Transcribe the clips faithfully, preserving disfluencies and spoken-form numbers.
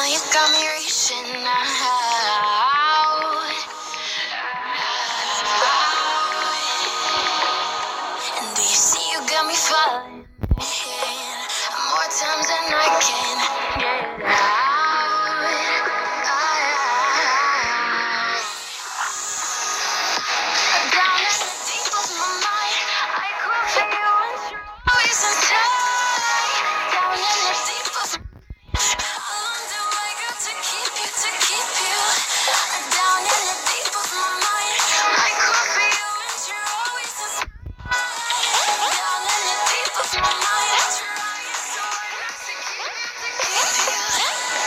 you got me reaching out. And do you see you got me falling more times than I can get out. Down in the deep of my mind, I cry for you and you're always inside. Down in the deep of my mind, how long do I got to keep you, to keep you? Down in the deep of my mind, I cry for you and you're always inside. Down in the deep of my mind, I try so hard not to keep you, to keep you.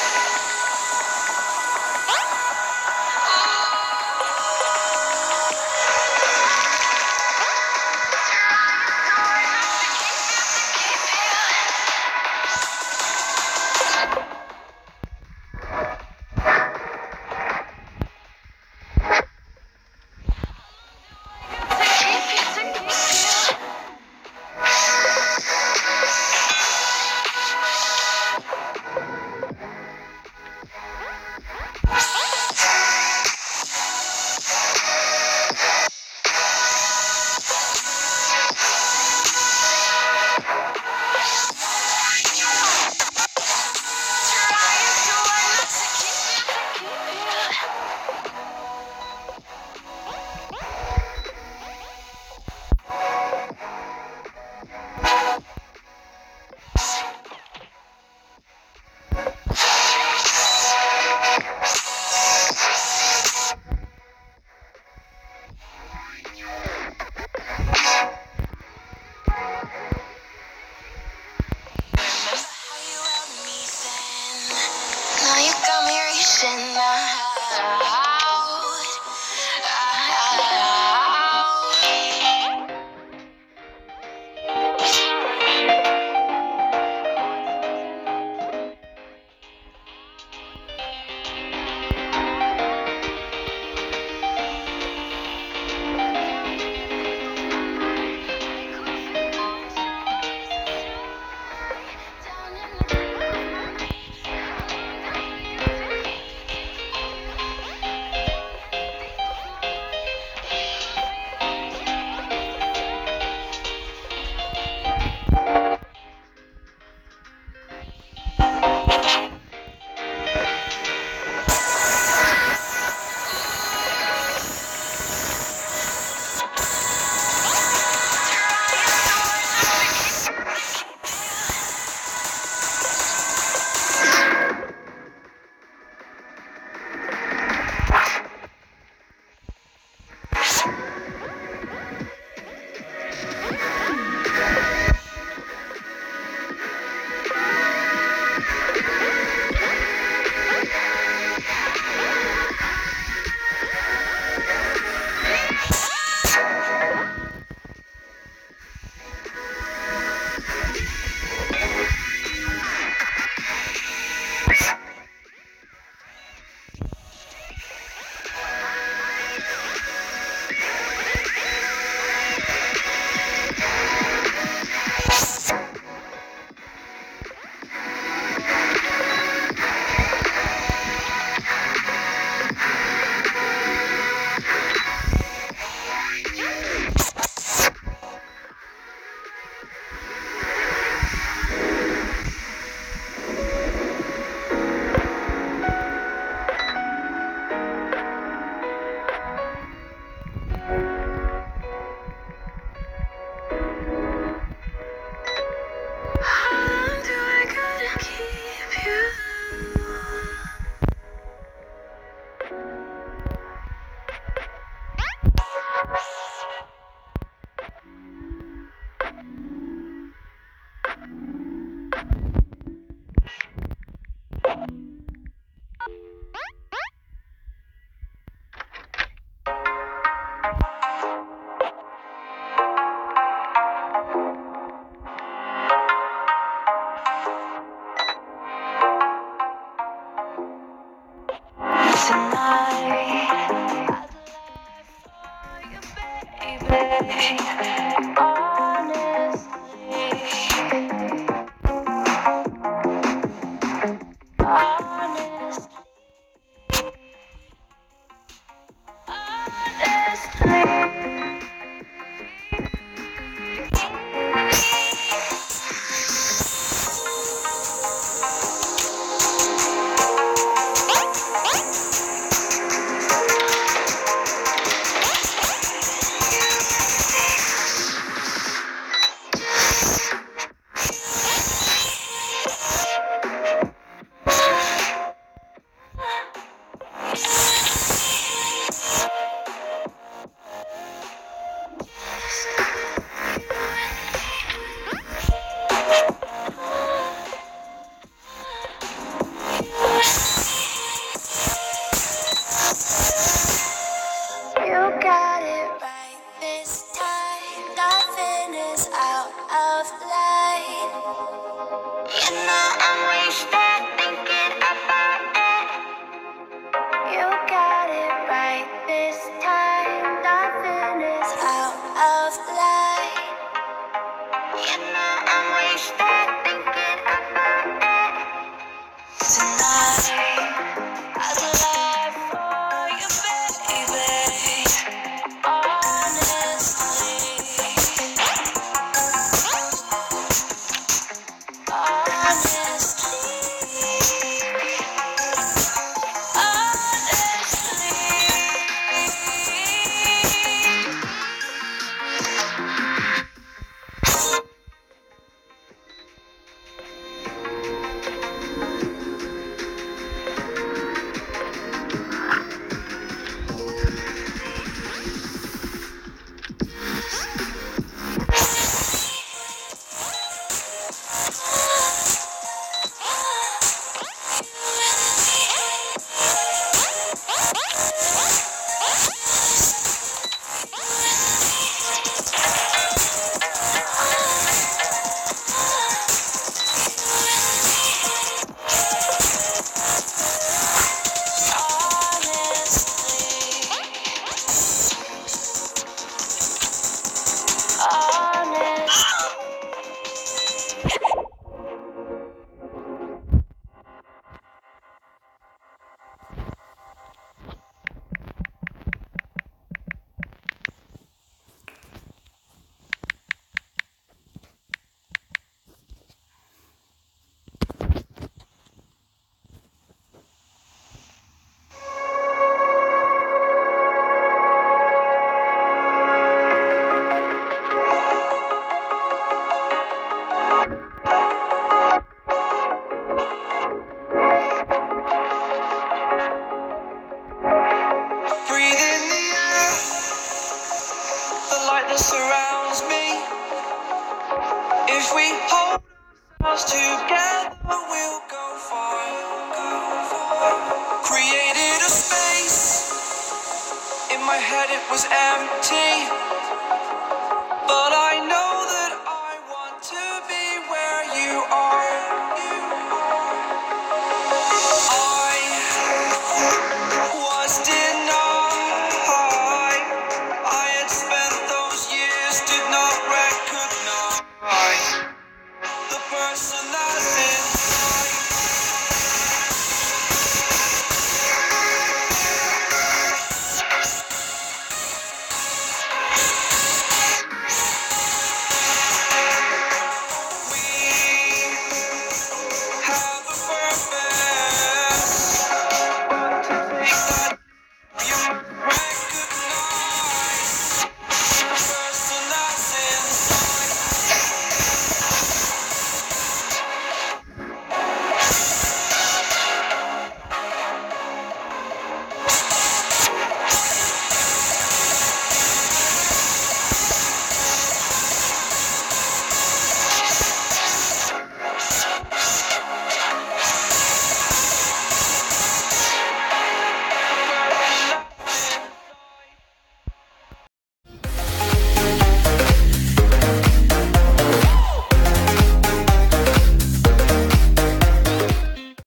Now you got me reaching out. Honestly, tonight. I'd lie for you, baby. Honestly, that surrounds me. If we hold ourselves together, we'll go far. Created a space. In my head it was empty.